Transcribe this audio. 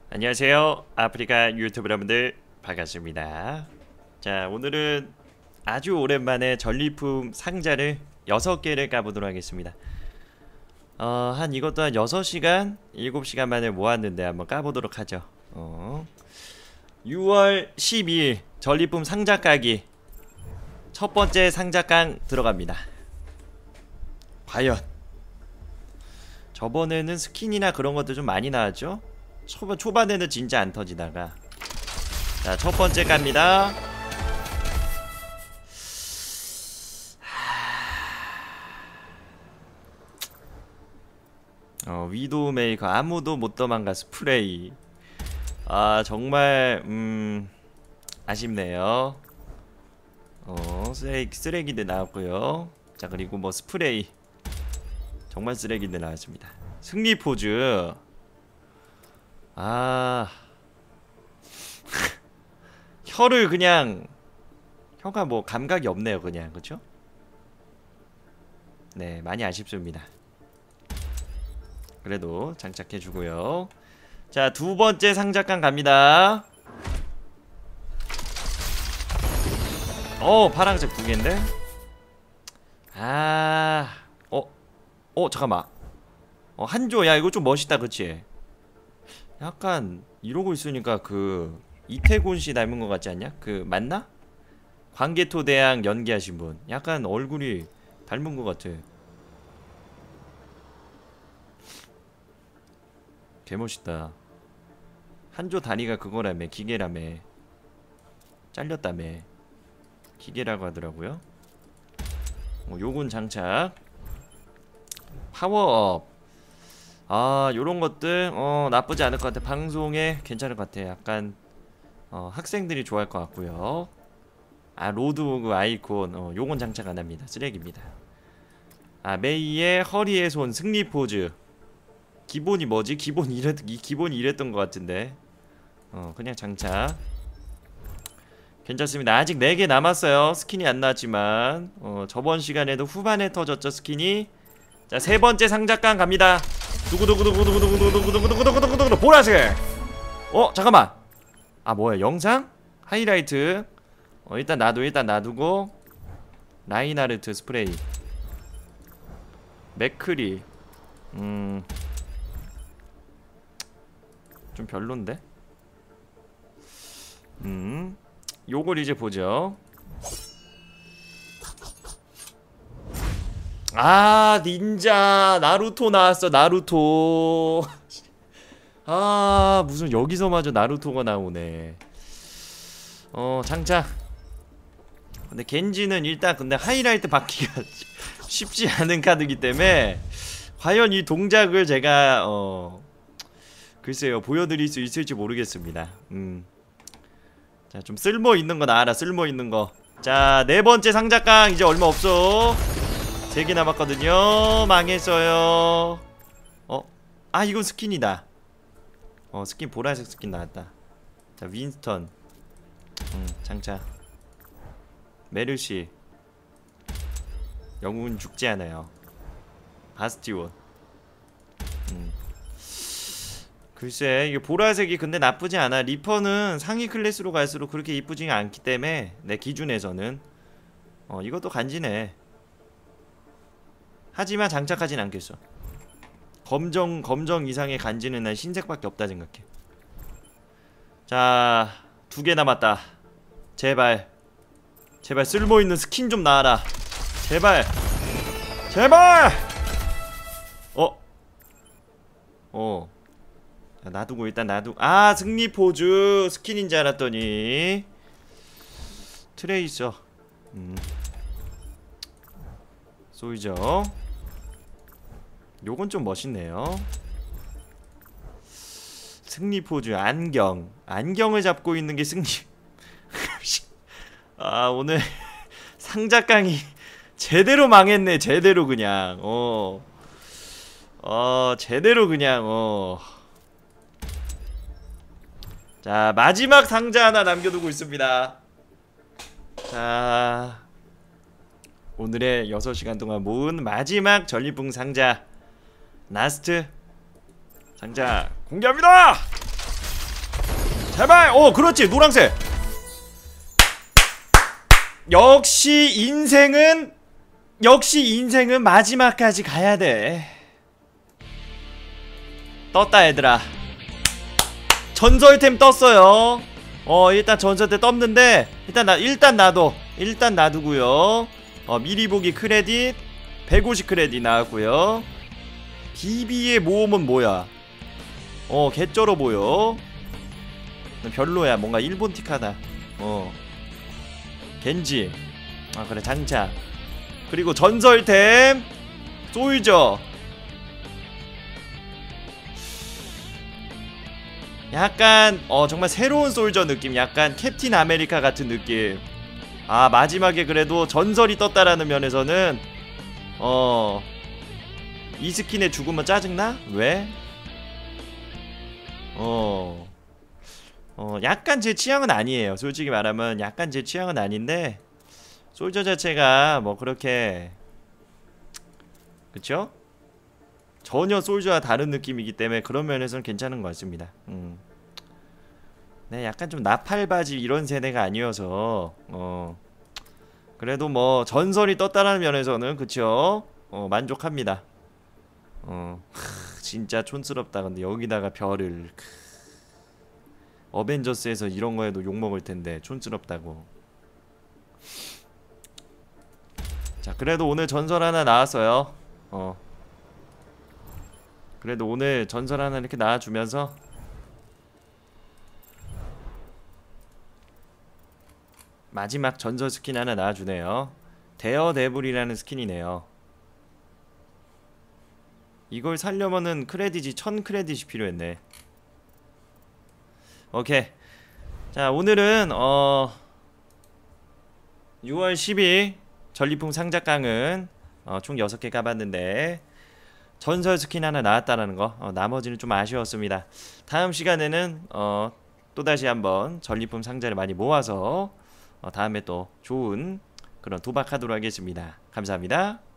안녕하세요, 아프리카 유튜브 여러분들 반갑습니다. 자, 오늘은 아주 오랜만에 전리품 상자를 6개를 까보도록 하겠습니다. 한 이것도 한 6시간? 7시간 만에 모았는데 한번 까보도록 하죠. 6월 12일 전리품 상자 까기 첫 번째 상자 깡 들어갑니다. 과연 저번에는 스킨이나 그런 것들 좀 많이 나왔죠? 초반에는 진짜 안 터지다가. 자, 첫 번째 갑니다. 위도우 메이커 아무도 못 도망가 스프레이. 아, 정말 아쉽네요. 쓰레기들 나왔고요. 자, 그리고 뭐 스프레이 정말 쓰레기들 나왔습니다. 승리 포즈. 아 혀를 그냥 혀가 뭐 감각이 없네요 그냥. 그쵸? 네, 많이 아쉽습니다. 그래도 장착해주고요. 자, 두 번째 상자깡 갑니다. 파랑색 두 개인데? 잠깐만. 한조, 야, 이거 좀 멋있다, 그치? 약간 이러고 있으니까 그 이태곤 씨 닮은 것 같지 않냐? 그 맞나? 광개토대왕 연기하신 분. 약간 얼굴이 닮은 것 같아. 개멋있다. 한조 다리가 그거라며, 기계라며. 잘렸다며. 기계라고 하더라고요. 요건 장착. 파워업. 요런 것들 나쁘지 않을 것 같아. 방송에 괜찮을 것 같아. 약간 학생들이 좋아할 것 같고요. 로드오그 아이콘 요건 장착 안합니다. 쓰레기입니다. 메이의 허리의 손 승리 포즈. 기본이 뭐지? 기본이 이랬던 것 같은데. 그냥 장착. 괜찮습니다. 아직 4개 남았어요. 스킨이 안 나왔지만 저번 시간에도 후반에 터졌죠 스킨이. 자, 세 번째 상자깡 갑니다. 두구두구두구두구두구두구두구두구두구두구두구 보라색. 잠깐만. 뭐야, 영상? 하이라이트. 일단 놔두고 라인하르트 스프레이. 맥크리. 좀 별론데? 요걸 이제 보죠. 닌자 나루토 나왔어. 나루토. 무슨 여기서마저 나루토가 나오네. 장착. 근데 겐지는 일단 근데 하이라이트 받기가 쉽지 않은 카드이기 때문에 과연 이 동작을 제가 글쎄요, 보여드릴 수 있을지 모르겠습니다. 자, 좀 쓸모있는 거 나와라. 쓸모있는 거. 자, 네 번째 상자깡 이제 얼마 없어. 3개 남았거든요. 망했어요. 이건 스킨이다. 스킨 보라색 스킨 나왔다. 자, 윈스턴. 장착. 메르시. 영웅은 죽지 않아요. 바스티온. 글쎄, 이게 보라색이 근데 나쁘지 않아. 리퍼는 상위 클래스로 갈수록 그렇게 이쁘지 않기 때문에 내 기준에서는 이것도 간지네. 하지만 장착하진 않겠어. 검정 이상의 간지는 난 흰색밖에 없다 생각해. 자, 2개 남았다. 제발 쓸모있는 스킨 좀 나와라. 제발. 놔두고 일단 승리 포즈 스킨인 줄 알았더니 트레이서. 소이저. 요건 좀 멋있네요. 승리 포즈. 안경을 잡고 있는 게 승리. 오늘 상자깡이 제대로 망했네. 제대로 그냥 제대로 그냥 자, 마지막 상자 하나 남겨두고 있습니다. 자, 오늘의 6시간 동안 모은 마지막 전리품 상자 라스트 상자 공개합니다! 제발. 그렇지. 노란색. 역시 인생은 마지막까지 가야 돼. 떴다 얘들아. 전설템 떴어요. 일단 전설템 떴는데 일단 놔두고요. 미리 보기 크레딧 150 크레딧 나왔고요. 비비의 모험은 뭐야? 개쩔어 보여. 별로야. 뭔가 일본 틱하다. 겐지. 그래 장착. 그리고 전설템 솔저. 약간 정말 새로운 솔저 느낌. 약간 캡틴 아메리카 같은 느낌. 마지막에 그래도 전설이 떴다라는 면에서는 이 스킨에 죽으면 짜증나? 왜? 약간 제 취향은 아니에요. 솔직히 말하면 약간 제 취향은 아닌데 솔저 자체가 뭐 그렇게 그쵸? 전혀 솔저와 다른 느낌이기 때문에 그런 면에서는 괜찮은 것 같습니다. 네, 약간 좀 나팔바지 이런 세대가 아니어서 그래도 뭐 전설이 떴다는 면에서는 그쵸? 만족합니다. 진짜 촌스럽다. 근데 여기다가 별을 어벤져스에서 이런 거에도 욕먹을 텐데 촌스럽다고. 자, 그래도 오늘 전설 하나 나왔어요. 그래도 오늘 전설 하나 이렇게 나와주면서 마지막 전설 스킨 하나 나와주네요. 데어데블이라는 스킨이네요. 이걸 살려면은 크레딧이 1000 크레딧이 필요했네. 오케이. 자, 오늘은 6월 10일 전리품 상자깡은 총 6개 까봤는데 전설 스킨 하나 나왔다라는 거 나머지는 좀 아쉬웠습니다. 다음 시간에는 또다시 한번 전리품 상자를 많이 모아서 다음에 또 좋은 그런 도박하도록 하겠습니다. 감사합니다.